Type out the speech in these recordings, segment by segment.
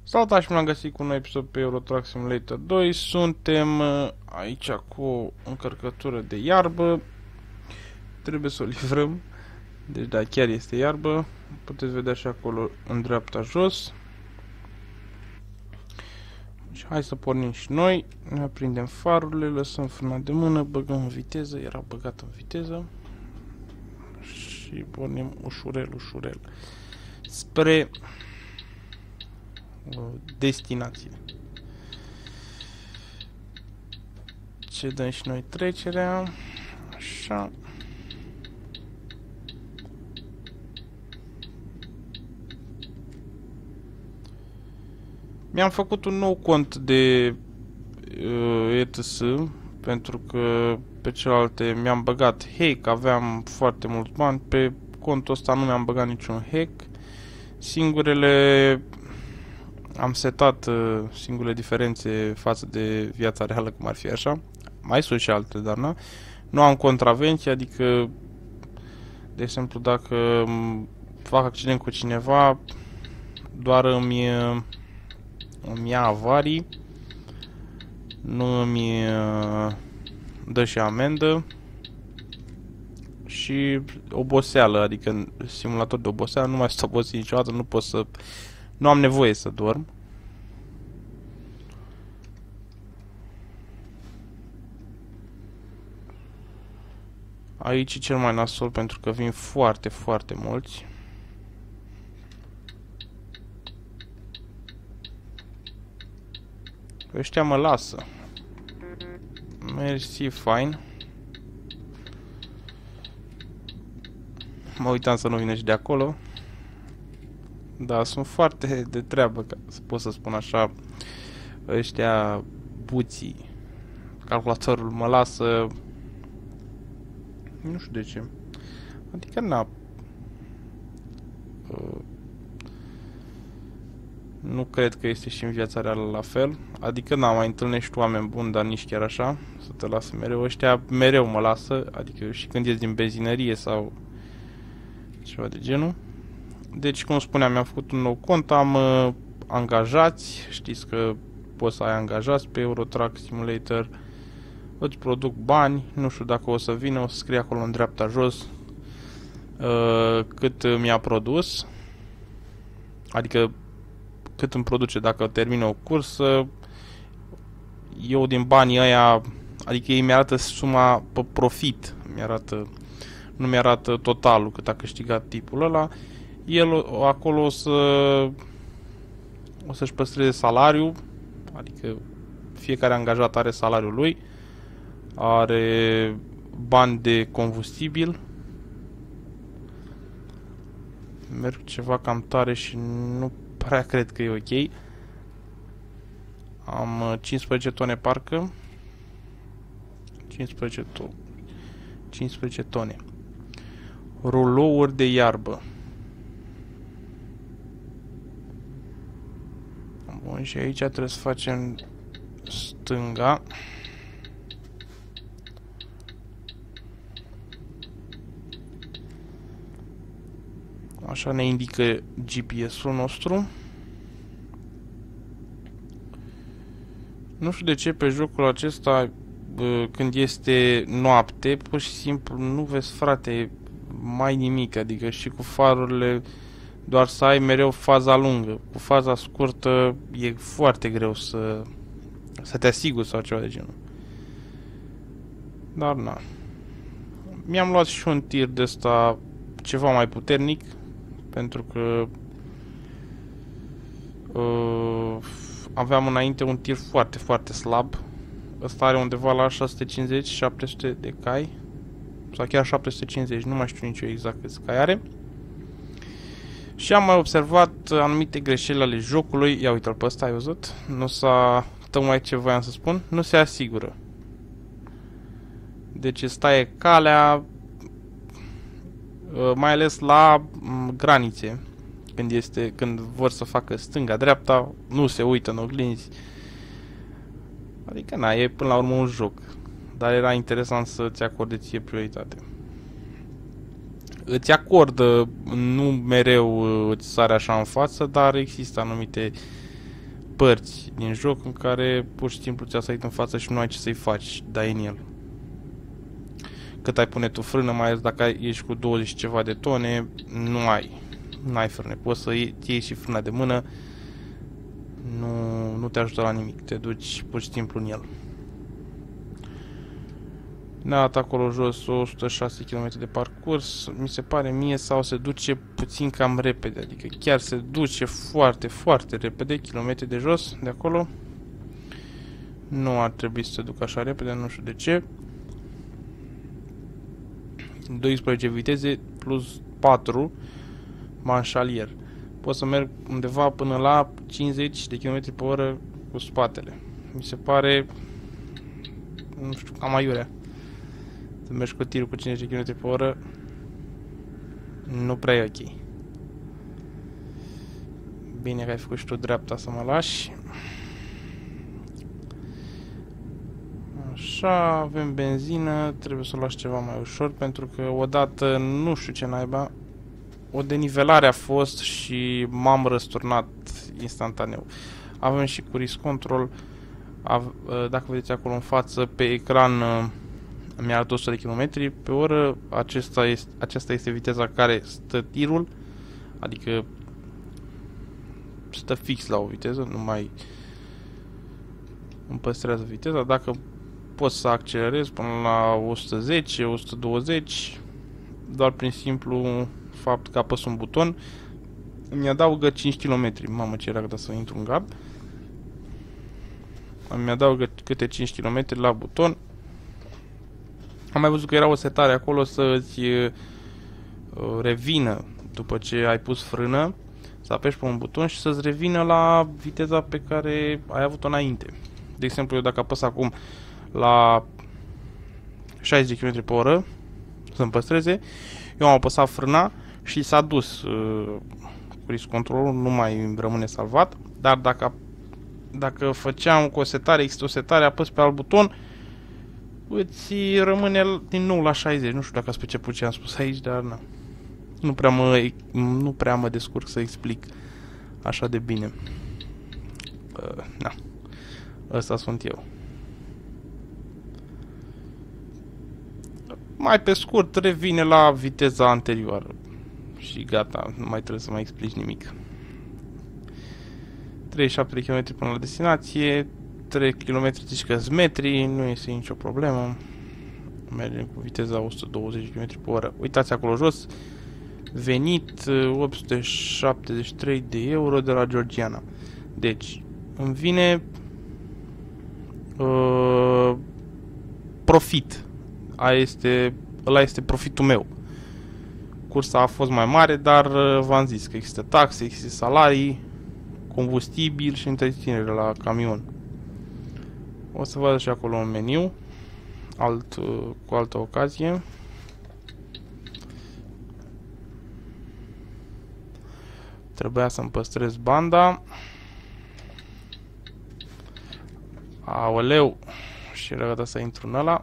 Salutați și m-am găsit cu un nou episod pe Euro Truck Simulator 2. Suntem aici cu o încărcătură de iarbă. Trebuie să o livrăm. Deci da, chiar este iarbă. Puteți vedea și acolo în dreapta jos. Și hai să pornim și noi. Ne aprindem farurile, lăsăm frâna de mână, băgăm în viteză. Era băgat în viteză. Și pornim ușurel, ușurel spre destinație. Ce dăm și noi trecerea. Așa. Mi-am făcut un nou cont de ETS pentru că pe celelalte mi-am băgat hack, aveam foarte mulți bani. Pe contul ăsta nu mi-am băgat niciun hack. Am setat singurele diferențe față de viața reală, cum ar fi așa. Mai sunt și alte, dar nu am contravenții, adică, de exemplu, dacă fac accident cu cineva, doar îmi ia avarii, nu îmi dă și amendă și oboseală, adică simulator de oboseală, nu mai sunt obosit niciodată, nu am nevoie să dorm. Aici e cel mai nasol pentru că vin foarte, foarte mulți. Ăștia mă lasă. Mersi, fain. Mă uitam să nu vină și de acolo. Da, sunt foarte de treabă, ca să pot să spun așa. Ăștia buții. Calculatorul mă lasă. Nu știu de ce. Adică nu cred că este și în viața reală la fel. Adică mai întâlnești oameni buni, dar nici chiar așa. Să te lasă mereu. Ăștia mereu mă lasă. Adică și când ies din benzinărie sau ceva de genul. Deci, cum spuneam, mi-am făcut un nou cont. Am angajați. Știți că poți să ai angajați pe Euro Truck Simulator. Îți produc bani, nu știu dacă o să vină, o să scrie acolo în dreapta jos cât mi-a produs, adică cât îmi produce dacă termină o cursă. Eu din banii ăia, adică ei mi-arată suma pe profit, nu mi-arată totalul cât a câștigat tipul ăla. El acolo o să-și păstreze salariul, adică fiecare angajat are salariul lui. Are bani de combustibil. Merg ceva cam tare și nu prea cred că e ok. Am 15 tone parcă. 15 tone. Rulouri de iarbă. Bun, și aici trebuie să facem stânga. Așa ne indică GPS-ul nostru. Nu știu de ce pe jocul acesta, când este noapte, pur și simplu nu vezi, frate, mai nimic. Adică și cu farurile, doar să ai mereu faza lungă. Cu faza scurtă e foarte greu să te asiguri sau ceva de genul. Dar na. Mi-am luat și un tir de ăsta ceva mai puternic. Pentru că aveam înainte un tir foarte, foarte slab. Ăsta are undeva la 650-700 de cai. Sau chiar 750, nu mai știu nici eu exact câți cai are. Și am mai observat anumite greșeli ale jocului. Ia uite-l pe ăsta, ai văzut? Nu s-a... Tocmai ce voiam să spun. Nu se asigură. Deci îți taie calea, mai ales la granițe, când vor să facă stânga-dreapta, nu se uită în oglinzi. Adică e până la urmă un joc, dar era interesant să-ți acorde ție prioritate. Îți acordă, nu mereu îți sare așa în față, dar există anumite părți din joc în care pur și simplu ți-a sărit în față și nu ai ce să-i faci, dai în el. Cât ai pune tu frână, mai ales dacă ești cu 20 ceva de tone, nu ai frâne. Poți să iei și frâna de mână, nu te ajută la nimic, te duci pur și simplu în el. Ne-a dat acolo jos 106 km de parcurs, mi se pare mie, sau se duce puțin cam repede, adică chiar se duce foarte, foarte repede, kilometri de jos, de acolo. Nu ar trebui să se ducă așa repede, nu știu de ce. 12 viteze plus 4 manșalier. Pot să merg undeva până la 50 de km pe oră cu spatele. Mi se pare, nu știu, cam aiurea. Să mergi cu tirul cu 50 de km pe oră nu prea e ok. Bine că ai făcut și tu dreapta să mă lași. Așa, avem benzină, trebuie să o las ceva mai ușor pentru că odată, nu știu ce naiba, o denivelare a fost și m-am răsturnat instantaneu. Avem și cruise control, dacă vedeți acolo în față, pe ecran mi-a arătat 100 de km pe oră, aceasta este viteza care stă tirul, adică stă fix la o viteză, nu mai îmi păstrează viteza. Dacă pot să accelerez până la 110, 120, doar prin simplu fapt că apăs un buton, îmi adaugă 5 km. Mamă, ce era să intru în gard. Îmi adaugă câte 5 km la buton. Am mai văzut că era o setare acolo să-ți revină după ce ai pus frână, să apeși pe un buton și să-ți revină la viteza pe care ai avut-o înainte. De exemplu, eu dacă apăs acum la 60 km pe oră, să-mi păstreze, eu am apăsat frâna și s-a dus cruise control-ul, nu mai îmi rămâne salvat, dar dacă făceam cu o setare, există o setare, apăs pe alt buton, îți rămâne din nou la 60. Nu știu dacă ați perceput ce am spus aici, dar na. Nu prea mă descurc să explic așa de bine. Na. Ăsta sunt eu. Mai pe scurt, revine la viteza anterioară. Și gata, nu mai trebuie să mai explici nimic. 37 de km până la destinație, 3 km zici că metri, nu este nicio problemă. Mergem cu viteza 120 km pe oră. Uitați acolo jos, venit 873 de euro de la Georgiana. Deci, îmi vine profit. Ăla este profitul meu. Cursa a fost mai mare, dar v-am zis că există taxe, există salarii, combustibil și întreținere la camion. O să văd și acolo un meniu cu altă ocazie. Trebuia să-mi păstrez banda. Aoleu, și era gata să intru în ăla.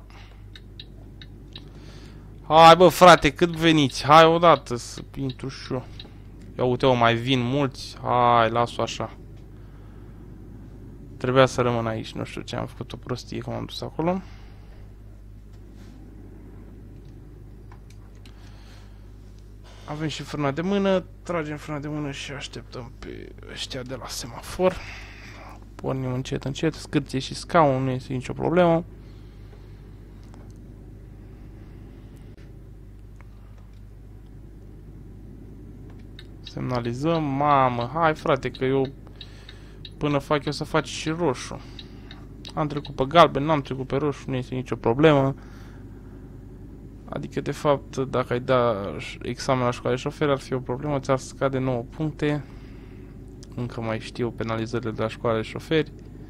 Hai bă frate, cât veniți? Hai odată să intru și eu. Ia uite-o, mai vin mulți. Hai, las-o așa. Trebuia să rămân aici, nu știu ce, am făcut o prostie cum am dus acolo. Avem și frâna de mână, tragem frâna de mână și așteptăm pe ăștia de la semafor. Pornim încet, încet, scârție și scaun, nu este nicio problemă. Semnalizăm, mamă, hai frate că eu până fac eu să faci și roșu. Am trecut pe galben, n-am trecut pe roșu, nu este nicio problemă. Adică, de fapt, dacă ai da examen la școală de șofer, ar fi o problemă, ți-ar scade 9 puncte. Încă mai știu penalizările de la școală de șoferi.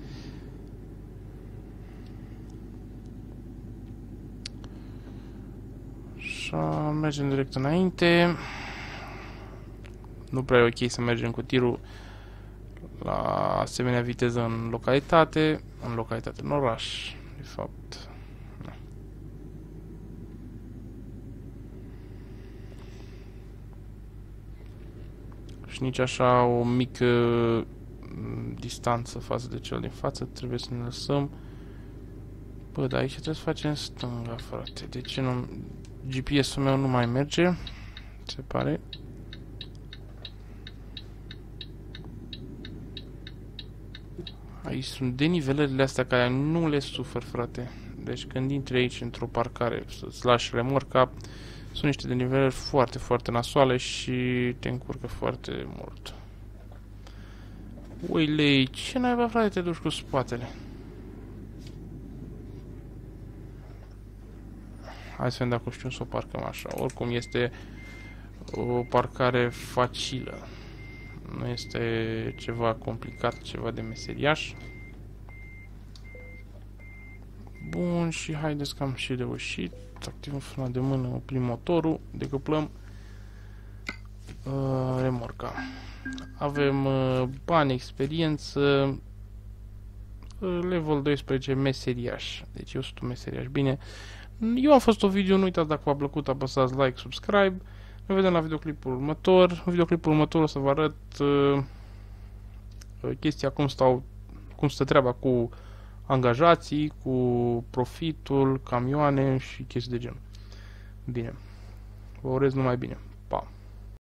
Așa, mergem direct înainte. Nu prea e ok să mergem cu tirul la asemenea viteză în localitate, în oraș, de fapt. Da. Și nici așa o mică distanță față de cel din față, trebuie să ne lăsăm. Bă, dar aici trebuie să facem în stânga, frate. De ce nu... GPS-ul meu nu mai merge, se pare. Aici sunt denivelările astea care nu le sufer, frate. Deci când intri aici într-o parcare să-ți lași remorca, sunt niște denivelări foarte, foarte nasoale și te încurcă foarte mult. Uile, ce naiba, frate, te duci cu spatele? Hai să vedem dacă știu să o parcăm așa. Oricum este o parcare facilă. Nu este ceva complicat, ceva de meseriaș. Bun, și haideți că am și reușit. Activăm frâna de mână, oprim motorul, decuplăm remorca. Avem bani, experiență, level 12 meseriaș. Deci eu sunt un meseriaș. Bine, eu am fost un video, nu uitați dacă v-a plăcut, apăsați like, subscribe. Ne vedem la videoclipul următor. În videoclipul următor o să vă arăt chestia cum stă treaba cu angajații, cu profitul, camioane și chestii de genul. Bine. Vă urez numai bine.